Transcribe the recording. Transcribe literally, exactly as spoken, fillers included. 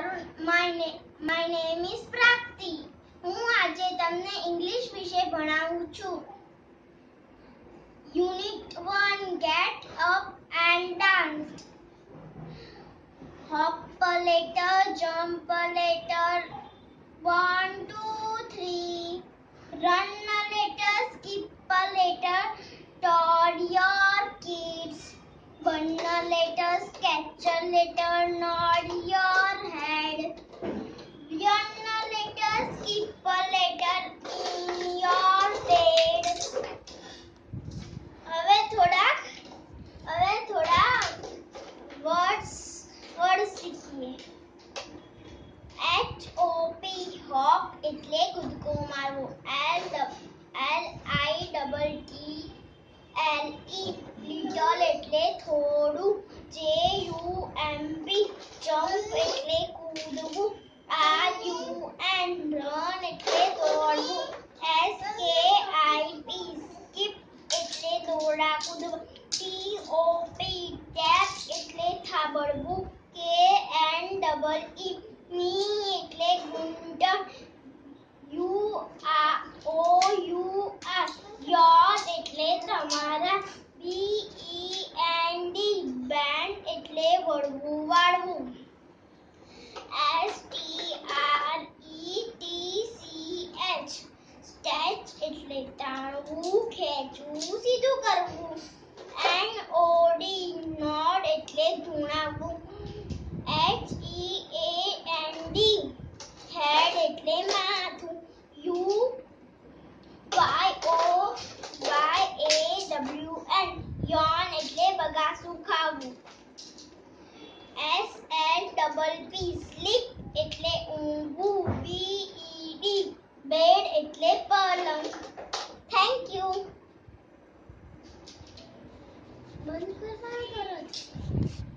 મારું માય ને my name is પ્રાપ્તિ. હું આજે તમને ઇંગ્લિશ વિશે ભણાવું છું. Unit one, get up and dance. Hop a letter, jump a letter, one, two, three. Run a letter, skip a letter, todd your kids. Burn a letter, sketch a letter, nod your head. Run a letter, skip a letter, in your bed. હવે થોડા હવે થોડા words word શીખીએ. H O P hop એટલે કૂદકો મારવો. L L I double T L E little એટલે થોડું. J U M P jump એટલે કૂદવું. R U N run એટલે દોડવું. S K I P skip એટલે દોડા કૂદવા. T O P tap એટલે થાબડવું. K N double E knee એટલે ઘૂંટણ. U R O U R yawn એટલે તમારા. B E N D bend એટલે વળવું વાળવું. S T R E T C H stretch એટલે તાણવું ખેંચવું સીધું કરવું. N O D nod એટલે ધૂણાવવું. H E A N D head એટલે માથું. U Y O Y A W N yawn એટલે બગાસું ખાવું. S L double P sleep એટલે ઊંઘવું. B E D bed એટલે પલંગ. Thank you. બંધ કરવા કરો.